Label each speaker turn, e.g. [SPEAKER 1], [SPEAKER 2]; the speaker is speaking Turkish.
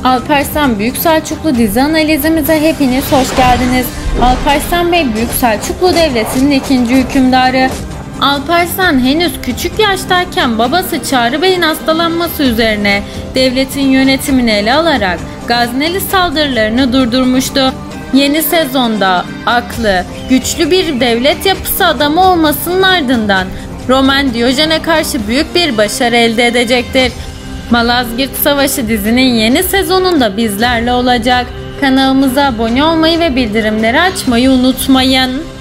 [SPEAKER 1] Alparslan Büyük Selçuklu dizi analizimize hepiniz hoş geldiniz. Alparslan Bey Büyük Selçuklu Devleti'nin ikinci hükümdarı. Alparslan henüz küçük yaştayken babası Çağrı Bey'in hastalanması üzerine devletin yönetimini ele alarak Gazneli saldırılarını durdurmuştu. Yeni sezonda aklı, güçlü bir devlet yapısı adamı olmasının ardından Roman Diyojen'e karşı büyük bir başarı elde edecektir. Malazgirt Savaşı dizinin yeni sezonunda bizlerle olacak. Kanalımıza abone olmayı ve bildirimleri açmayı unutmayın.